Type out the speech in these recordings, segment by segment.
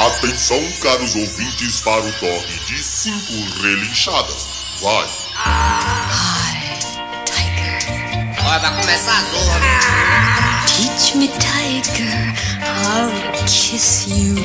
Atenção, caros ouvintes, para o toque de 5 relinchadas. Vai! Ó, vai começar a zorra. Teach me, tiger, I'll kiss you.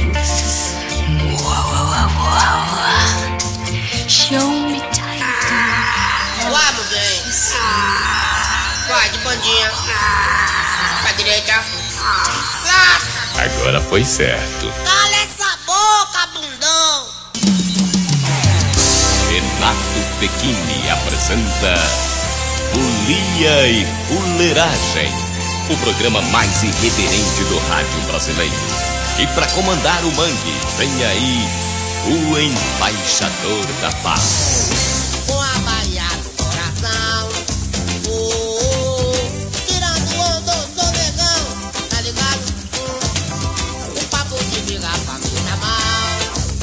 Show me, tiger. Vai, meu bem. Vai, de bandinha. Pra direita. Lasca. Agora foi certo. Cala essa boca, bundão. Renato Pechini apresenta Folia e Fuleiragem, o programa mais irreverente do rádio brasileiro. E para comandar o mangue, vem aí o embaixador da paz. Com a baia do coração. Tirando onda, sou negão. Tá ligado? O papo de brigar pra mim na mão.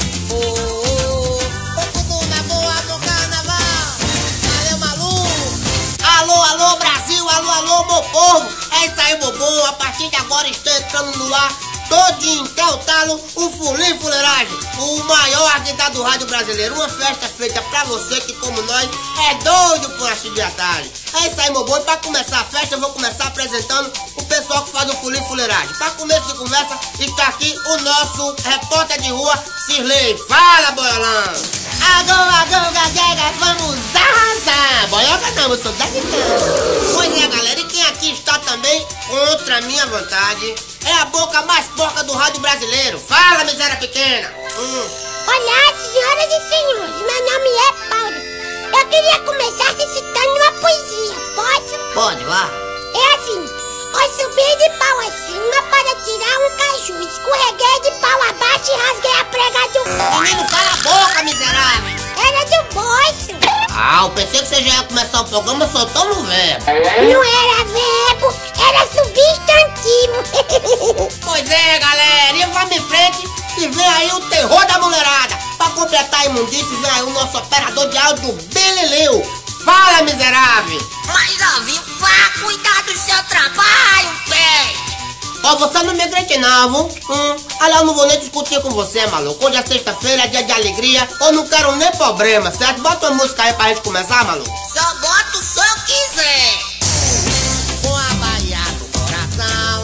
O tudo na boa no carnaval. Valeu, maluco. Alô, alô, Brasil. Alô, alô, meu povo. É isso aí, bobô. A partir de agora estou entrando no ar. Todinho, que é o talo, o Folia e Fuleiragem, o maior artista do rádio brasileiro. Uma festa feita pra você que, como nós, é doido com a chibiatagem. É isso aí, meu boi. Pra começar a festa, eu vou começar apresentando o pessoal que faz o Folia e Fuleiragem. Pra começo de conversa, está aqui o nosso repórter de rua, Cirlei. Fala, boiolão! Agô, gagega, vamos arrasar! Boioca não, eu sou daqui. Pois é, galera, e quem aqui está também contra a minha vontade é a boca mais porca do rádio brasileiro. Fala, miséria pequena. Olá, senhoras e senhores, meu nome é Paulo. Eu queria começar recitando uma poesia, posso? Pode, vá. É assim: eu subi de pau acima para tirar um caju, escorreguei de pau abaixo e rasguei a prega do... Menino, cala a boca, miserável. Era do bolso. Ah, eu pensei que você já ia começar o programa soltando o verbo. Não era verbo, era substantivo. Pois é, galera, e vamos em frente e vem aí o terror da mulherada. Pra completar a imundície, vem aí o nosso operador de áudio, Belileu. Fala, miserável. Mas, óbvio, vá cuidar do seu trabalho, velho. Ó, você não me grite não, viu? Aliás, eu não vou nem discutir com você, maluco. Hoje é sexta-feira, é dia de alegria. Eu não quero nem problema, certo? Bota uma música aí pra gente começar, maluco. Só boto se eu quiser. Com a baia do coração.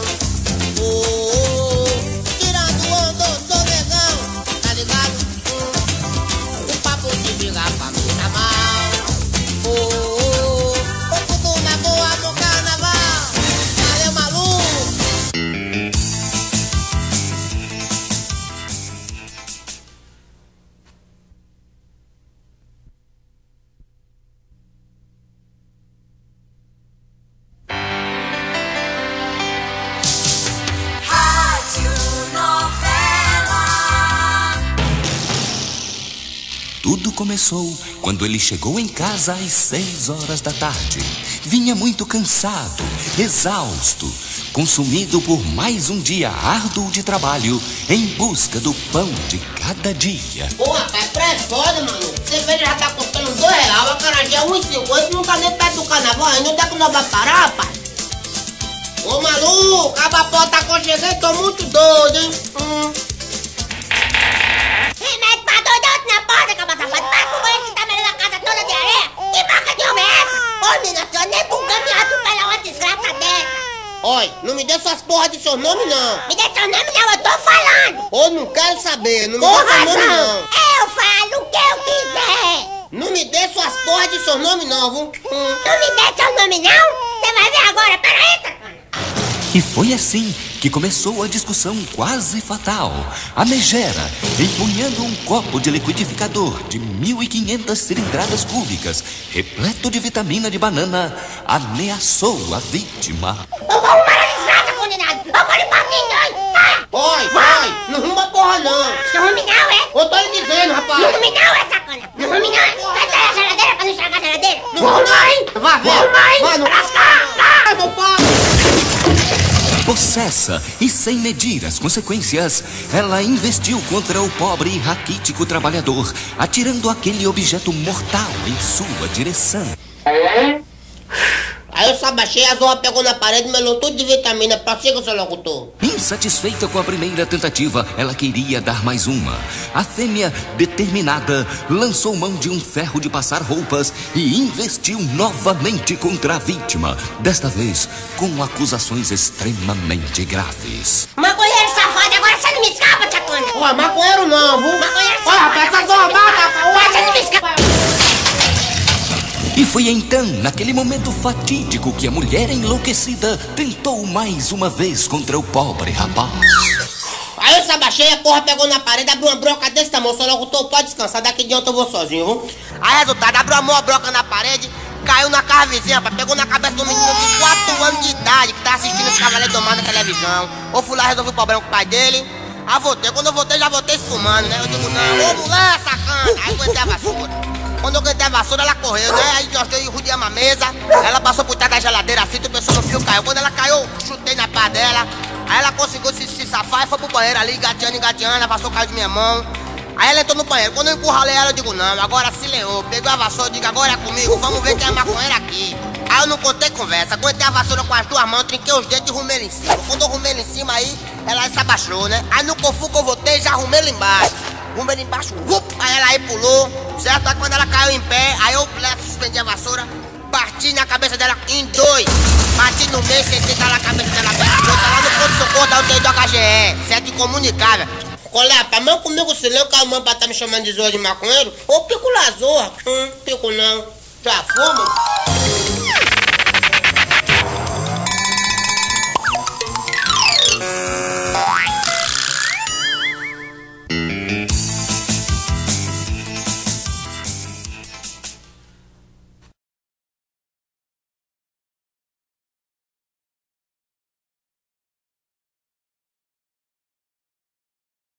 Tirando onda, sou negão. Tá ligado? O papo de brigar pra mim na mão. O tudo na boa no carnaval. Valeu, maluco. Tudo começou quando ele chegou em casa às 6 horas da tarde. Vinha muito cansado, exausto, consumido por mais um dia árduo de trabalho em busca do pão de cada dia. Ô, rapaz, pré-foda, mano. Você vê, já tá custando R$2, a acarajé é R$1,50, não tá nem perto do carnaval ainda. Onde é que nós vamos parar, rapaz? Ô, maluco, a vapor tá aconchegando, tô muito doido, hein? Remédio pra doido na porta, caba safado. Para com o banheiro que tá melhor da casa toda de areia. Que marca de homem é essa? Ô, menina, senhora, nem com me atropela uma desgraça dessa. Oi, não me dê suas porra de seu nome, não. Me dê seu nome não, eu tô falando. Ô, não quero saber, não me Com dê seu nome, razão. não. Eu falo o que eu quiser. Não me dê suas porra de seu nome, não, viu? Não me dê seu nome não? Você vai ver agora, peraí, sacana. E foi assim que começou a discussão quase fatal. A megera, empunhando um copo de liquidificador de 1.500 cilindradas cúbicas, repleto de vitamina de banana, ameaçou a vítima. Eu vou arrumar a desgraça, condenado. Eu vou limpar ninguém. Oi, não arruma porra, não. Não rume não, é? Eu tô lhe dizendo, rapaz. Não rume não, é, sacana. Não rume não, é? Vai sair a geladeira pra não estragar a geladeira. Não arruma, hein? Vai, vai, não. Ai, meu pai. Possessa e sem medir as consequências, ela investiu contra o pobre e raquítico trabalhador, atirando aquele objeto mortal em sua direção. Aí Aí eu só baixei, a zorra pegou na parede e melou tudo de vitamina. Prossiga, seu locutor. Insatisfeita com a primeira tentativa, ela queria dar mais uma. A fêmea, determinada, lançou mão de um ferro de passar roupas e investiu novamente contra a vítima. Desta vez, com acusações extremamente graves. Maconheiro safado, agora você não me escapa, Chacona. Ó, maconheiro não, viu? Maconheiro Ó, rapaz, essa zorra agora você não me escapa. E foi então, naquele momento fatídico, que a mulher enlouquecida tentou mais uma vez contra o pobre rapaz. Aí eu sabachei, a porra pegou na parede, abriu uma broca desse tamanho. Seu locutor pode descansar, daqui de ontem eu vou sozinho, viu? Aí resultado, abriu uma broca na parede, caiu na casa vizinha, rapaz, pegou na cabeça do menino de 4 anos de idade que tá assistindo os Cavaleiros do Mar na televisão. Eu fui lá resolver o problema com o pai dele. Aí voltei, quando eu voltei já voltei fumando, né? Eu digo, não, ô mulher, sacana. Aí aguentei a vassoura. Quando eu aguentei a vassoura, ela correu, né? Aí nós dois rodeamos a mesa. Ela passou por trás da geladeira assim, tu pensou no fio, caiu. Quando ela caiu, eu chutei na pá dela. Aí ela conseguiu se safar e foi pro banheiro ali, engateando, a vassoura caiu de minha mão. Aí ela entrou no banheiro. Quando eu encurralei ela, eu digo, não, agora se leou. Peguei a vassoura, eu digo, agora é comigo, vamos ver quem é maconheiro aqui. Aí eu não contei conversa, aguentei a vassoura com as duas mãos, trinquei os dedos e rumei ele em cima. Quando eu rumei ele em cima, aí ela se abaixou, né? Aí no confu que eu voltei, já arrumei ele embaixo. Rumei ele embaixo, aí ela aí pulou, certo? Aí quando ela caiu em pé, aí eu suspendi a vassoura, bati na cabeça dela em dois. Bati no meio, sentei na cabeça dela, outra lá no ponto-socorro da UTI do HGE, certo? Incomunicável. Olha, pra mão comigo se leu que a mãe pra tá me chamando de zorra de maconheiro, ou pico lá zorra. Pico não. Já fuma?